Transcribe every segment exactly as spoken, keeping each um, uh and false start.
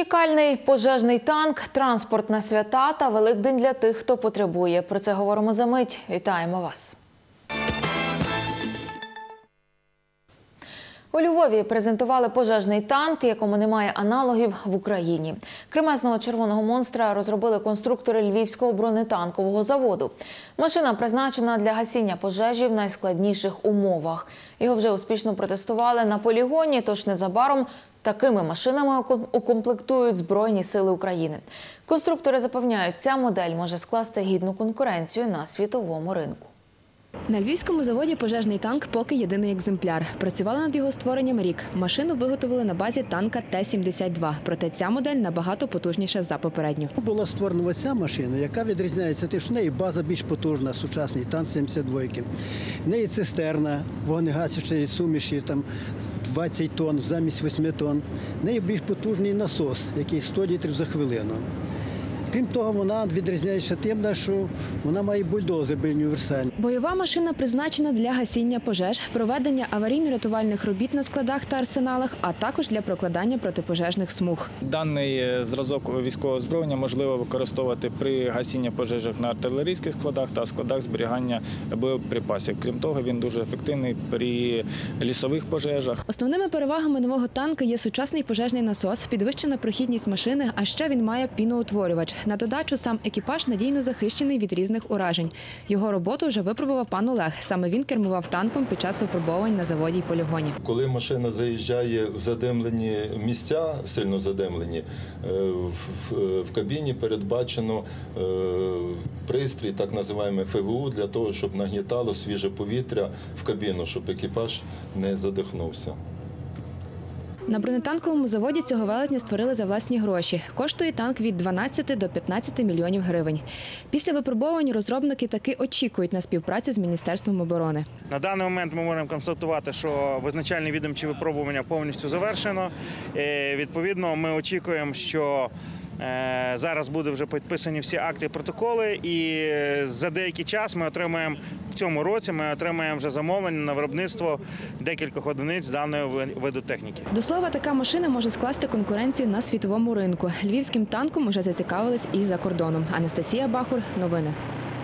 Унікальний пожежний танк, транспорт на свята та Великдень для тих, хто потребує. Про це говоримо за мить. Вітаємо вас. У Львові презентували пожежний танк, якому немає аналогів в Україні. Кремезного червоного монстра розробили конструктори Львівського бронетанкового заводу. Машина призначена для гасіння пожежі в найскладніших умовах. Його вже успішно протестували на полігоні, тож незабаром такими машинами укомплектують Збройні сили України. Конструктори запевняють, ця модель може скласти гідну конкуренцію на світовому ринку. На львівському заводі пожежний танк поки єдиний екземпляр. Працювали над його створенням рік. Машину виготовили на базі танка Т сімдесят два. Проте ця модель набагато потужніша за попередню. Була створена ось ця машина, яка відрізняється тим, що в неї база більш потужна, сучасний танк сімдесят два. В неї цистерна, вогнегасячої суміші, там двадцять тонн замість восьми тонн. В неї більш потужний насос, який сто літрів за хвилину. Крім того, вона відрізняється тим, що вона має бульдозер універсальний. Бойова машина призначена для гасіння пожеж, проведення аварійно-рятувальних робіт на складах та арсеналах, а також для прокладання протипожежних смуг. Даний зразок військового озброєння можливо використовувати при гасінні пожежах на артилерійських складах та складах зберігання боєприпасів. Крім того, він дуже ефективний при лісових пожежах. Основними перевагами нового танка є сучасний пожежний насос, підвищена прохідність машини, а ще він має піноутворювач. На додачу сам екіпаж надійно захищений від різних уражень. Його роботу вже випробував пан Олег. Саме він кермував танком під час випробувань на заводі й полігоні. Коли машина заїжджає в задимлені місця, сильно задимлені, в кабіні передбачено пристрій, так називаємо Ф В У, для того, щоб нагнітало свіже повітря в кабіну, щоб екіпаж не задихнувся. На бронетанковому заводі цього велетня створили за власні гроші. Коштує танк від дванадцяти до п'ятнадцяти мільйонів гривень. Після випробувань розробники таки очікують на співпрацю з Міністерством оборони. На даний момент ми можемо констатувати, що визначальні відомчі випробування повністю завершено. Відповідно, ми очікуємо, що зараз будуть вже підписані всі акти і протоколи, і за деякий час ми отримаємо, в цьому році ми отримаємо вже замовлення на виробництво декількох одиниць даної виду техніки. До слова, така машина може скласти конкуренцію на світовому ринку. Львівським танком вже зацікавились і за кордоном. Анастасія Бахур, новини.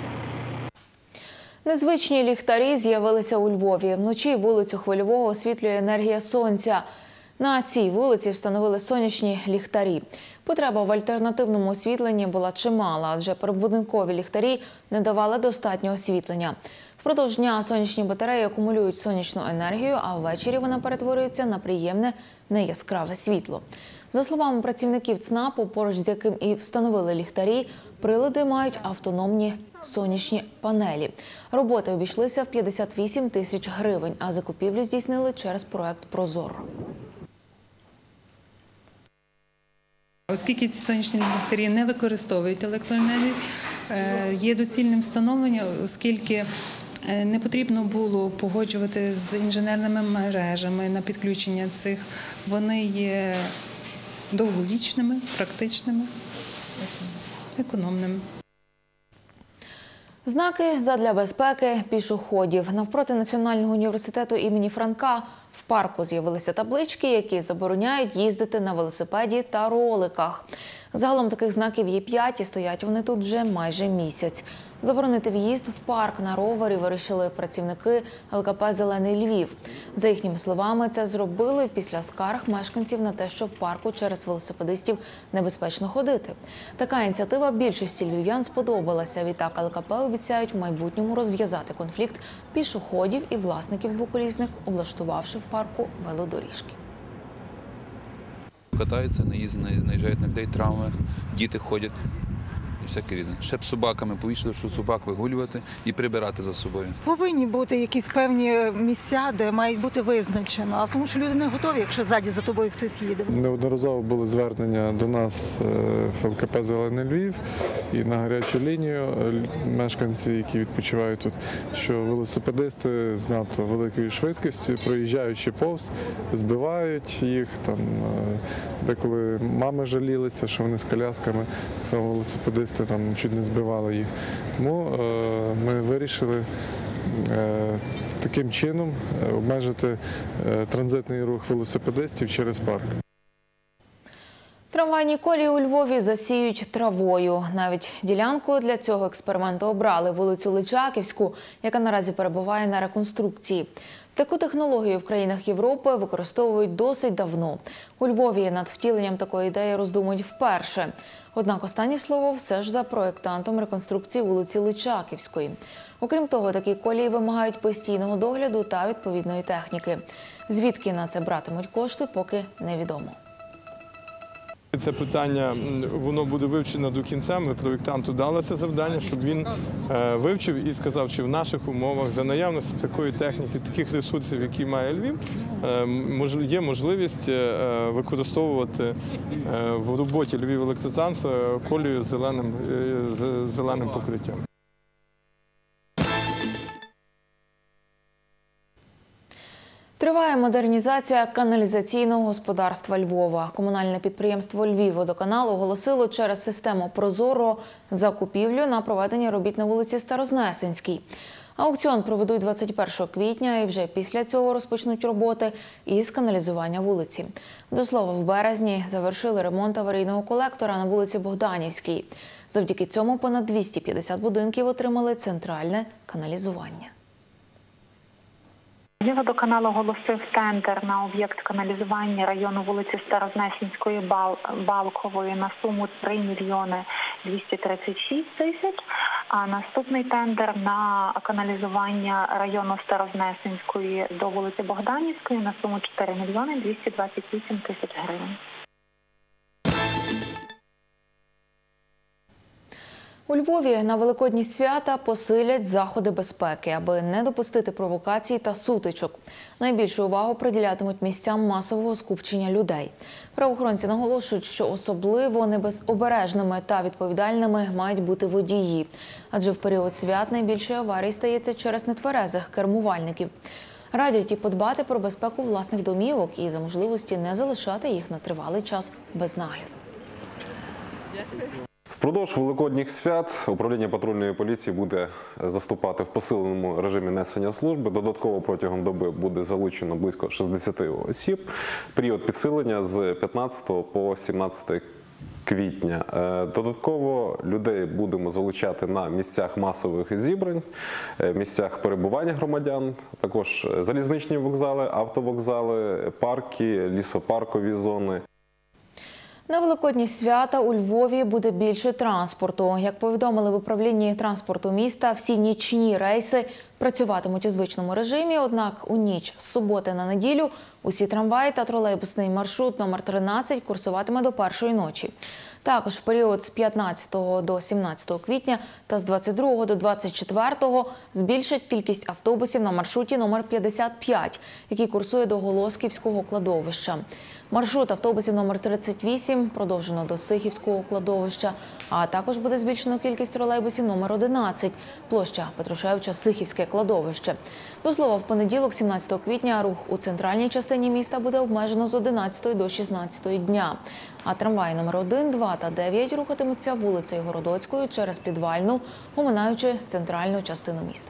Незвичні ліхтарі з'явилися у Львові. Вночі вулицю Хвильового освітлює енергія сонця. На цій вулиці встановили сонячні ліхтарі. Потреба в альтернативному освітленні була чимала, адже прибудинкові ліхтарі не давали достатньо освітлення. Впродовж дня сонячні батареї акумулюють сонячну енергію, а ввечері вона перетворюється на приємне, неяскраве світло. За словами працівників ЦНАПу, поруч з яким і встановили ліхтарі, прилади мають автономні сонячні панелі. Роботи обійшлися в п'ятдесят вісім тисяч гривень, а закупівлю здійснили через проект «Прозоро». Оскільки ці сонячні ліхтарі не використовують електроенергію, є доцільним встановлення, оскільки не потрібно було погоджувати з інженерними мережами на підключення цих. Вони є довговічними, практичними, економними. Знаки задля безпеки пішоходів. Навпроти Національного університету імені Франка в парку з'явилися таблички, які забороняють їздити на велосипеді та роликах. Загалом таких знаків є п'ять і стоять вони тут вже майже місяць. Заборонити в'їзд в парк на ровері вирішили працівники Л К П «Зелений Львів». За їхніми словами, це зробили після скарг мешканців на те, що в парку через велосипедистів небезпечно ходити. Така ініціатива більшості львів'ян сподобалася. Відтак Л К П обіцяють в майбутньому розв'язати конфлікт пішоходів і власників двоколісних, облаштувавши в парку велодоріжки. Катаються, наїжджають на людей, травми, діти ходять. Всяке різне. Ще б собаками повічно, що собак вигулювати і прибирати за собою. Повинні бути якісь певні місця, де мають бути визначено, а тому що люди не готові, якщо ззаді за тобою хтось їде. Неодноразово були звернення до нас в Л К П «Зелений Львів» і на гарячу лінію мешканці, які відпочивають тут, що велосипедисти з надто великою швидкістю, проїжджаючи повз, збивають їх. Там, деколи мами жалілися, що вони з колясками, так само велосипедисти там чуть не збивали їх. Тому е, ми вирішили е, таким чином обмежити е, транзитний рух велосипедистів через парк. Трамвайні колії у Львові засіють травою. Навіть ділянку для цього експерименту обрали – вулицю Личаківську, яка наразі перебуває на реконструкції. Таку технологію в країнах Європи використовують досить давно. У Львові над втіленням такої ідеї роздумують вперше. Однак останнє слово все ж за проєктантом реконструкції вулиці Личаківської. Окрім того, такі колії вимагають постійного догляду та відповідної техніки. Звідки на це братимуть кошти, поки невідомо. Це питання, воно буде вивчено до кінця. Ми проєктанту дали це завдання, щоб він вивчив і сказав, чи в наших умовах за наявності такої техніки, таких ресурсів, які має Львів, є можливість використовувати в роботі Львів-Електротранс колію з зеленим, з зеленим покриттям. Триває модернізація каналізаційного господарства Львова. Комунальне підприємство «Львівводоканал» оголосило через систему «Прозоро» закупівлю на проведення робіт на вулиці Старознесенській. Аукціон проведуть двадцять першого квітня і вже після цього розпочнуть роботи із каналізування вулиці. До слова, в березні завершили ремонт аварійного колектора на вулиці Богданівській. Завдяки цьому понад двісті п'ятдесят будинків отримали центральне каналізування. Львівводоканал оголосив тендер на об'єкт каналізування району вулиці Старознесенської Балкової на суму три мільйони двісті тридцять шість тисяч, а наступний тендер на каналізування району Старознесенської до вулиці Богданівської на суму чотири мільйони двісті двадцять вісім тисяч гривень. У Львові на великодні свята посилять заходи безпеки, аби не допустити провокацій та сутичок. Найбільшу увагу приділятимуть місцям масового скупчення людей. Правоохоронці наголошують, що особливо небезобережними та відповідальними мають бути водії. Адже в період свят найбільше аварій стається через нетверезих кермувальників. Радять і подбати про безпеку власних домівок і за можливості не залишати їх на тривалий час без нагляду. Впродовж великодніх свят управління патрульної поліції буде заступати в посиленому режимі несення служби. Додатково протягом доби буде залучено близько шістдесят осіб. Період підсилення з п'ятнадцятого по сімнадцяте квітня. Додатково людей будемо залучати на місцях масових зібрань, місцях перебування громадян, також залізничні вокзали, автовокзали, парки, лісопаркові зони. На великодні свята у Львові буде більше транспорту. Як повідомили в управлінні транспорту міста, всі нічні рейси працюватимуть у звичному режимі, однак у ніч з суботи на неділю усі трамваї та тролейбусний маршрут номер тринадцять курсуватиме до першої ночі. Також в період з п'ятнадцятого до сімнадцятого квітня та з двадцять другого до двадцять четвертого збільшать кількість автобусів на маршруті номер п'ятдесят п'ять, який курсує до Голосківського кладовища. Маршрут автобусів номер тридцять вісім продовжено до Сихівського кладовища, а також буде збільшено кількість тролейбусів номер одинадцять, площа Петрушевича-Сихівське кладовище. До слова, в понеділок, сімнадцятого квітня, рух у центральній частині міста буде обмежено з одинадцятої до шістнадцятої дня. А трамваї номер один, два та дев'ять рухатимуться вулицею Городоцькою через Підвальну, оминаючи центральну частину міста.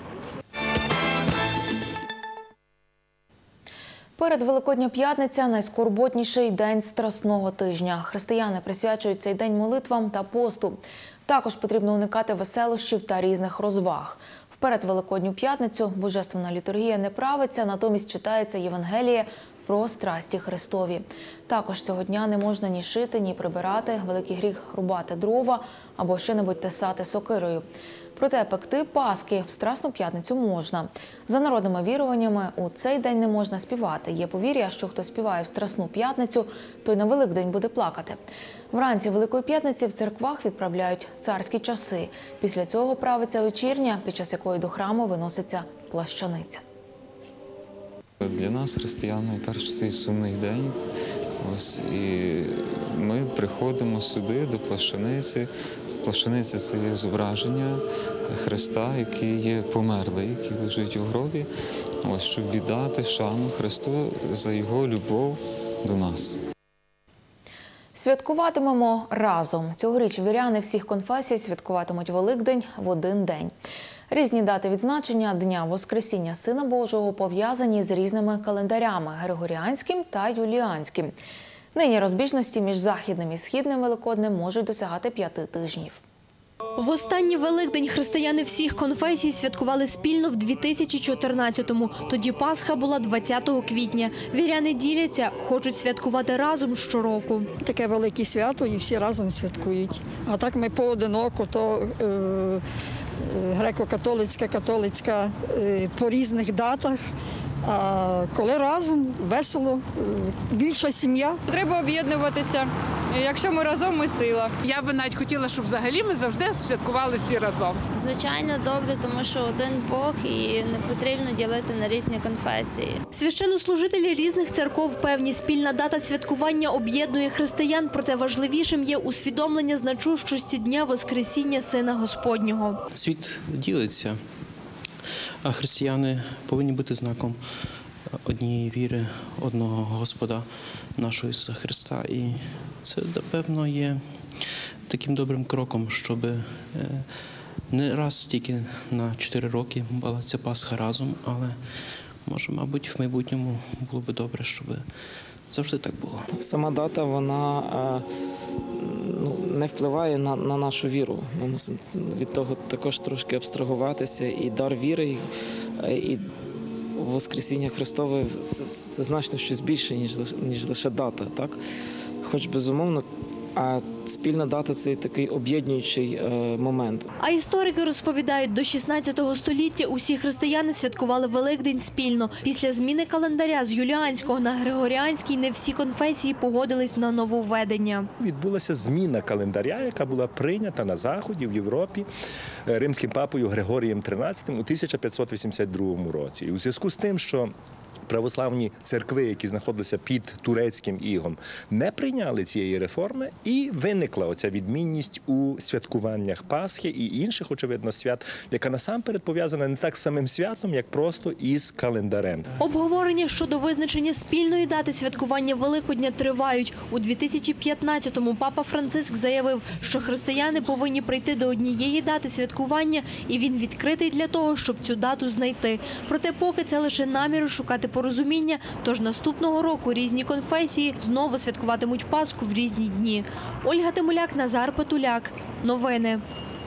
Перед Великодня п'ятниця – найскорботніший день Страсного тижня. Християни присвячують цей день молитвам та посту. Також потрібно уникати веселощів та різних розваг. В передвеликодню п'ятницю божественна літургія не правиться, натомість читається Євангеліє про страсті Христові. Також цього дня не можна ні шити, ні прибирати, великий гріх рубати дрова або що-небудь тесати сокирою. Проте пекти паски в Страсну п'ятницю можна. За народними віруваннями, у цей день не можна співати. Є повір'я, що хто співає в Страсну п'ятницю, той на Великдень буде плакати. Вранці Великої п'ятниці в церквах відправляють царські часи. Після цього правиться вечірня, під час якої до храму виноситься плащаниця. Для нас, християн, найперше цей сумний день. Ось, і ми приходимо сюди до плащаниці. Плащаниця – це є зображення Христа, який є померлий, який лежить у гробі, ось, щоб віддати шану Христу за його любов до нас. Святкуватимемо разом. Цьогоріч віряни всіх конфесій святкуватимуть Великдень в один день. Різні дати відзначення Дня Воскресіння Сина Божого пов'язані з різними календарями – Григоріанським та Юліанським. Нині розбіжності між Західним і Східним Великоднем можуть досягати п'яти тижнів. В останній Великдень християни всіх конфесій святкували спільно в дві тисячі чотирнадцятому. Тоді Пасха була двадцятого квітня. Віряни діляться, хочуть святкувати разом щороку. Таке велике свято і всі разом святкують. А так ми поодиноко, то е, е, греко-католицька, католицька е, по різних датах. А коли разом, весело, більша сім'я. Треба об'єднуватися. Якщо ми разом, ми сила. Я би навіть хотіла, щоб взагалі ми завжди святкували всі разом. Звичайно, добре, тому що один Бог і не потрібно ділити на різні конфесії. Священнослужителі різних церков певні, спільна дата святкування об'єднує християн, проте важливішим є усвідомлення значущості Дня Воскресіння Сина Господнього. Світ ділиться, а християни повинні бути знаком однієї віри, одного Господа, нашого Ісуса Христа. І це, напевно, є таким добрим кроком, щоб не раз тільки на чотири роки була ця Пасха разом, але, може, мабуть, в майбутньому було б добре, щоб завжди так було. Сама дата, вона ну, не впливає на, на нашу віру. Ми мусимо від того також трошки абстрагуватися. І дар віри, і, і Воскресіння Христове – це, це значно щось більше, ніж, ніж лише дата. Так? Хоч безумовно, а спільна дата – це такий об'єднуючий е, момент. А історики розповідають, до шістнадцятого століття усі християни святкували Великдень спільно. Після зміни календаря з юліанського на григоріанський не всі конфесії погодились на нововведення. Відбулася зміна календаря, яка була прийнята на Заході, в Європі, римським папою Григорієм тринадцятим у тисяча п'ятсот вісімдесят другому році. І у зв'язку з тим, що православні церкви, які знаходилися під турецьким ігом, не прийняли цієї реформи, і виникла оця відмінність у святкуваннях Пасхи і інших, очевидно, свят, яка насамперед пов'язана не так з самим святом, як просто із календарем. Обговорення щодо визначення спільної дати святкування Великодня тривають. У дві тисячі п'ятнадцятому папа Франциск заявив, що християни повинні прийти до однієї дати святкування, і він відкритий для того, щоб цю дату знайти. Проте поки це лише наміри шукати порозуміння, тож наступного року різні конфесії знову святкуватимуть Пасху в різні дні. Ольга Тимуляк, Назар Патуляк. Новини.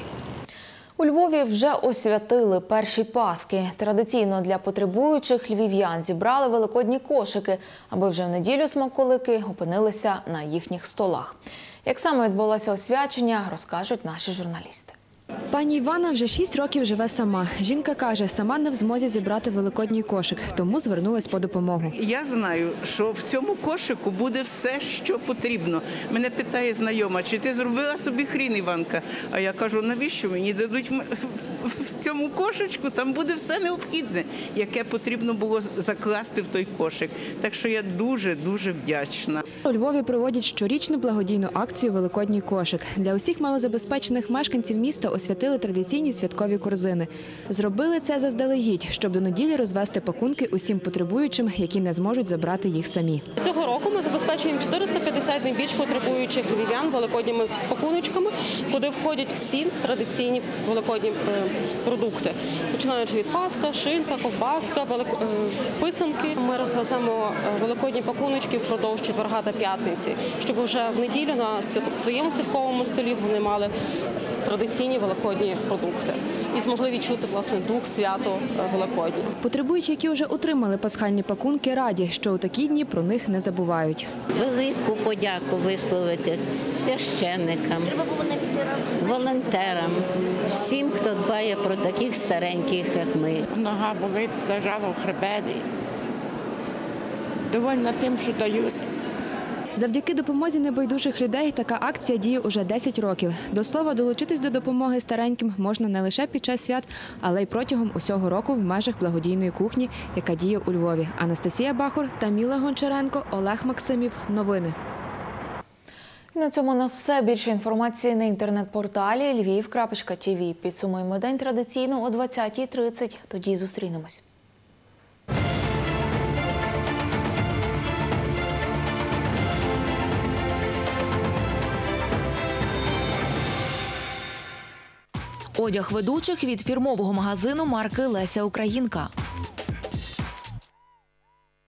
У Львові вже освятили перші Пасхи. Традиційно для потребуючих львів'ян зібрали великодні кошики, аби вже в неділю смаколики опинилися на їхніх столах. Як саме відбулося освячення, розкажуть наші журналісти. Пані Івана вже шість років живе сама. Жінка каже, сама не в змозі зібрати великодній кошик, тому звернулась по допомогу. Я знаю, що в цьому кошику буде все, що потрібно. Мене питає знайома, чи ти зробила собі хрін, Іванка? А я кажу, навіщо мені дадуть в цьому кошечку? Там буде все необхідне, яке потрібно було закласти в той кошик. Так що я дуже-дуже вдячна. У Львові проводять щорічну благодійну акцію «Великодній кошик». Для усіх малозабезпечених мешканців міста освятили традиційні святкові корзини. Зробили це заздалегідь, щоб до неділі розвести пакунки усім потребуючим, які не зможуть забрати їх самі. Цього року ми забезпечуємо чотириста п'ятдесят найбільш потребуючих львів'ян великодніми пакуночками, куди входять всі традиційні великодні продукти. Починаючи від паска, шинка, ковбаска, писанки. Ми розвеземо великодні пакуночки впродовж четверга та п'ятниці, щоб вже в неділю на своєму святковому столі вони мали традиційні великодні продукти і змогли відчути, власне, дух свято Великодні. Потребуючі, які вже отримали пасхальні пакунки, раді, що у такі дні про них не забувають. Велику подяку висловити священникам, волонтерам, всім, хто дбає про таких стареньких, як ми. Нога болить, лежала в хребеті. Довольна тим, що дають. Завдяки допомозі небайдужих людей така акція діє уже десять років. До слова, долучитись до допомоги стареньким можна не лише під час свят, але й протягом усього року в межах благодійної кухні, яка діє у Львові. Анастасія Бахур, Таміла Гончаренко, Олег Максимів. Новини. І на цьому у нас все. Більше інформації на інтернет-порталі львів крапка ті ві. Підсумуємо день традиційно о двадцятій тридцять. Тоді зустрінемось. Одяг ведучих від фірмового магазину марки «Леся Українка».